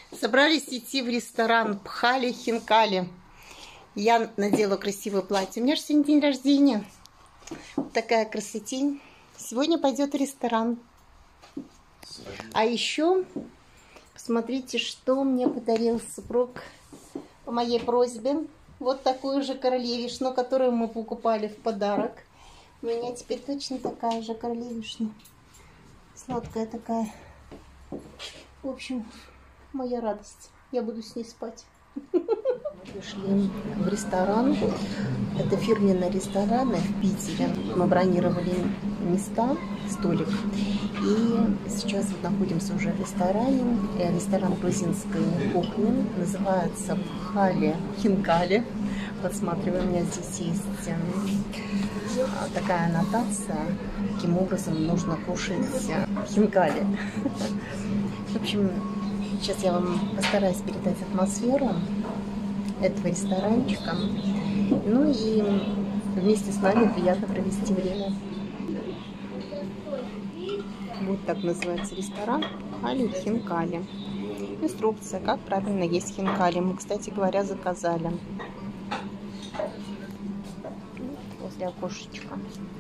Собрались идти в ресторан Пхали-Хинкали. Я надела красивое платье. У меня же сегодня день рождения. Вот такая красотень. Сегодня пойдет в ресторан. А еще посмотрите, что мне подарил супруг по моей просьбе. Вот такую же королевишну, которую мы покупали в подарок. У меня теперь точно такая же королевишна. Сладкая такая. В общем, моя радость. Я буду с ней спать. Мы пришли в ресторан. Это фирменные рестораны в Питере. Мы бронировали места, столик. И сейчас вот находимся уже в ресторане. Ресторан грузинской кухни. Называется Пхали-Хинкали. Подсматриваю, у меня здесь есть такая аннотация, каким образом нужно кушать хинкали. В общем, сейчас я вам постараюсь передать атмосферу этого ресторанчика. Ну и вместе с вами приятно провести время. Вот так называется ресторан Пхали-Хинкали. Инструкция, как правильно есть хинкали. Мы, кстати говоря, заказали. Возле окошечка.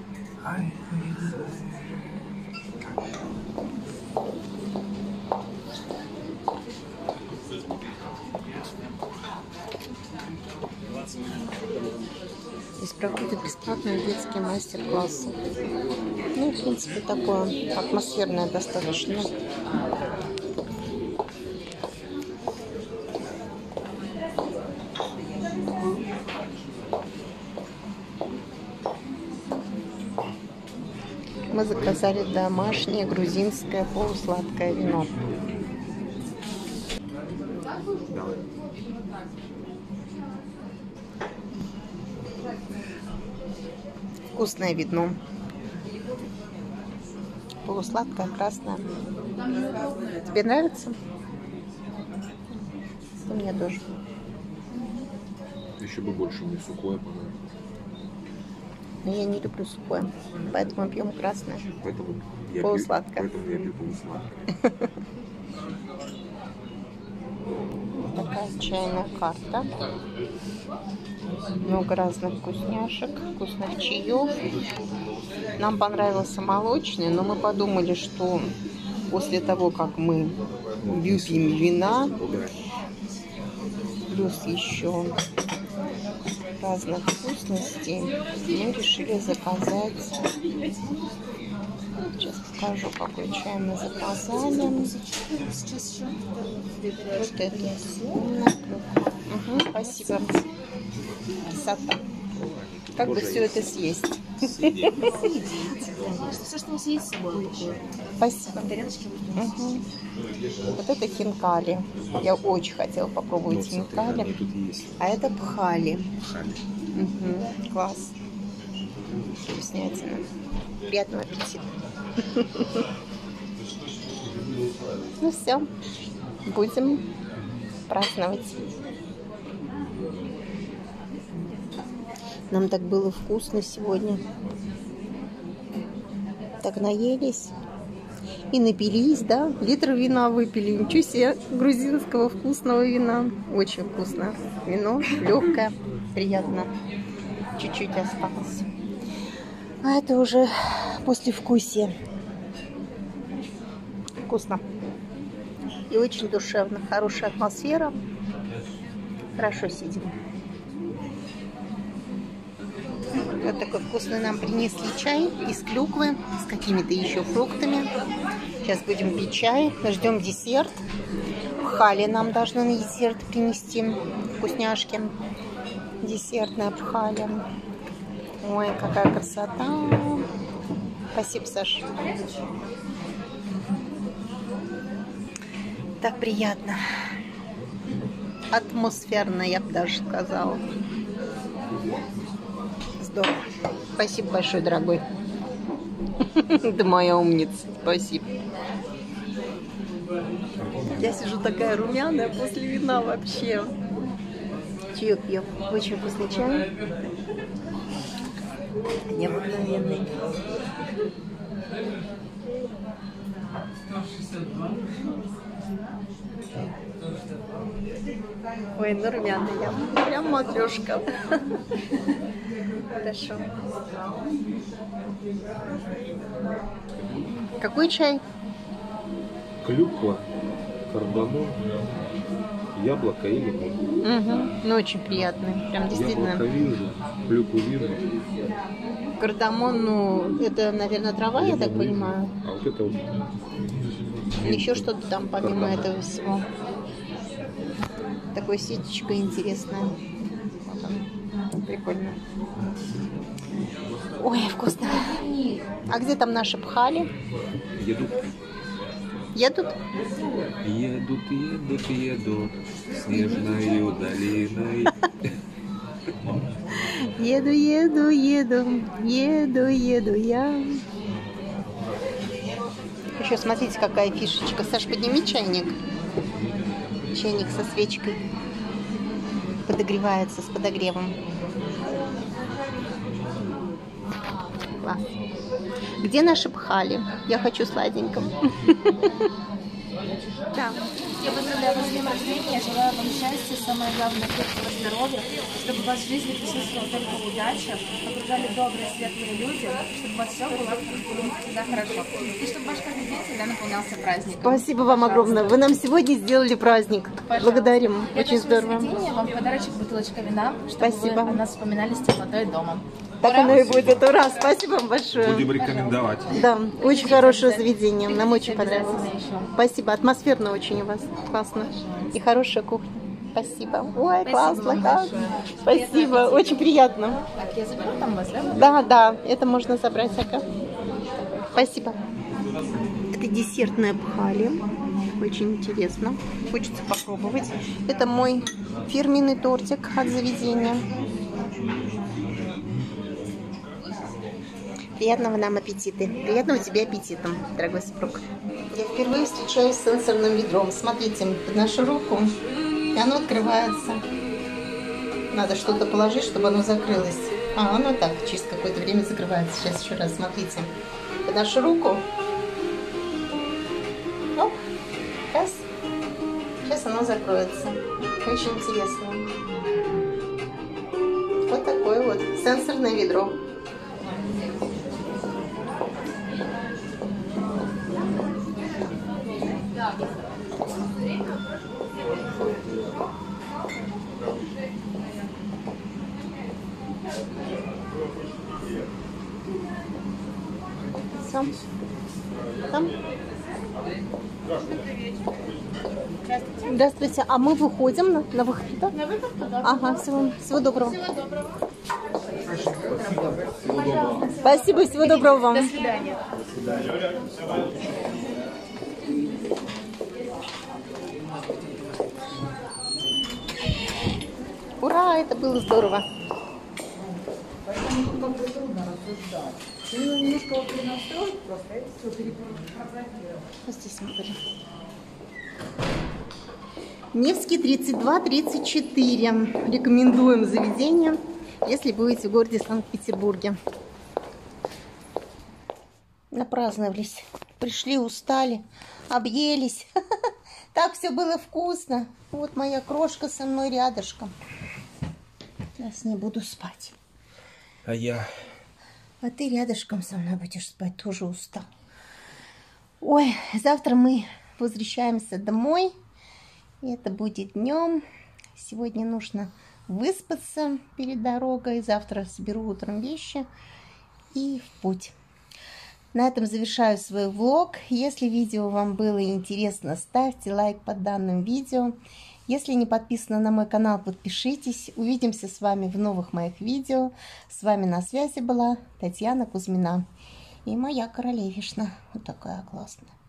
Здесь проходят бесплатные детские мастер-классы. Ну, в принципе, такое атмосферное достаточно. Мы заказали домашнее грузинское полусладкое вино. Вкусное вино. Полусладкое, красное. Тебе нравится? Мне тоже. Еще бы больше мне сухое понравилось. Но я не люблю сухое, поэтому пьем красное. Полусладкое. Поэтому я пью полусладкое. Такая чайная карта. Много разных вкусняшек, вкусных чаев. Нам понравился молочный, но мы подумали, что после того, как мы выпьем вина, плюс еще разных вкусностей, мы решили заказать. Сейчас покажу, какой чай мы заказали. Вот это. Угу, спасибо. Красота. Как бы все это съесть? Все, что у вас есть с собой. Спасибо. Угу. Вот это хинкали. Я очень хотела попробовать хинкали. А это пхали. Угу. Класс. Вкуснятина. Приятного аппетита. Ну все. Будем праздновать. Нам так было вкусно сегодня. Так наелись. И напились, да? Литр вина выпили. Ничего себе, грузинского вкусного вина. Очень вкусно. Вино легкое, приятно. Чуть-чуть осталось. А это уже послевкусие. Вкусно. И очень душевно. Хорошая атмосфера. Хорошо сидим. Вот такой вкусный нам принесли чай из клюквы с какими-то еще фруктами. Сейчас будем пить чай. Ждем десерт. Пхали нам должны на десерт принести. Вкусняшки. Десертная пхали. Ой, какая красота. Спасибо, Саша. Так приятно. Атмосферно, я бы даже сказала. Здорово. Спасибо большое, дорогой. Ты моя умница. Спасибо. Я сижу такая румяная после вина вообще. Чаек пьем. Очень вкусный чай. Необыкновенный. Ой, ну румяная. Прям матрешка. Хорошо. Какой чай? Клюква, кардамон, яблоко и лимон. Угу. Ну, очень приятный. Прям действительно. Яблоко вижу, клюкву вижу. Кардамон, ну, это, наверное, трава, я так Лимон вижу. понимаю. А вот это вот. Еще что-то там, помимо Кардамон. этого всего. Такой сетечка интересная. Вот он. Прикольно. Ой, вкусно. А где там наши пхали? Едут. Едут? Едут снежною долиной. Еду я. Еще смотрите, какая фишечка. Саш, подними чайник. Чайник со свечкой. Подогревается с подогревом. Класс. Где наши пхали? Я хочу сладенького. Да. Я поздравляю вас с днем рождения, желаю вам счастья, самое главное, крепкого здоровья, чтобы в вашей жизни присутствовала только удача, окружали добрые, светлые люди, чтобы у вас все было всегда хорошо. И чтобы ваш каждый день всегда наполнялся праздником. Спасибо вам огромное. Вы нам сегодня сделали праздник. Пожалуйста. Благодарим. Для Очень нашего здорово. заведения вам подарочек бутылочка вина, чтобы Спасибо. вы о нас вспоминали с теплотой дома. Так Ура! оно и будет. Ура! Спасибо вам большое. Будем рекомендовать. Да, очень хорошее заведение. Нам очень Обязательно понравилось. еще. Спасибо. Атмосферно очень у вас. Классно. И хорошая кухня. Спасибо. Ой, классно. вам Как. большое. Спасибо. Очень приятно. Так, я заберу там вас, да? Да, да. Это можно забрать. Ага. Спасибо. Это десертная пхали. Очень интересно. Хочется попробовать. Это мой фирменный тортик от заведения. Приятного нам аппетита. Приятного тебе аппетита, дорогой супруг. Я впервые встречаюсь с сенсорным ведром. Смотрите, подношу руку, и оно открывается. Надо что-то положить, чтобы оно закрылось. А, оно так, через какое-то время закрывается. Сейчас еще раз, смотрите. Подношу руку. Оп, раз. Сейчас оно закроется. Очень интересно. Вот такое вот сенсорное ведро. Сам. Там. Здравствуйте. А мы выходим на выход, да? На выход туда. Ага, всего доброго. Всего доброго. Спасибо, всего доброго вам. До свидания. Ура, это было здорово. Вот здесь мы были. Невский 32-34. Рекомендуем заведение, если будете в городе Санкт-Петербурге. Напраздновались. Пришли, устали, объелись. Так все было вкусно. Вот моя крошка со мной рядышком. Сейчас не буду спать. А я... А ты рядышком со мной будешь спать, тоже устал. Ой, завтра мы возвращаемся домой. И это будет днем. Сегодня нужно выспаться перед дорогой. Завтра соберу утром вещи и в путь. На этом завершаю свой влог. Если видео вам было интересно, ставьте лайк под данным видео. Если не подписаны на мой канал, подпишитесь. Увидимся с вами в новых моих видео. С вами на связи была Татьяна Кузьмина. И моя королевишна. Вот такая классная.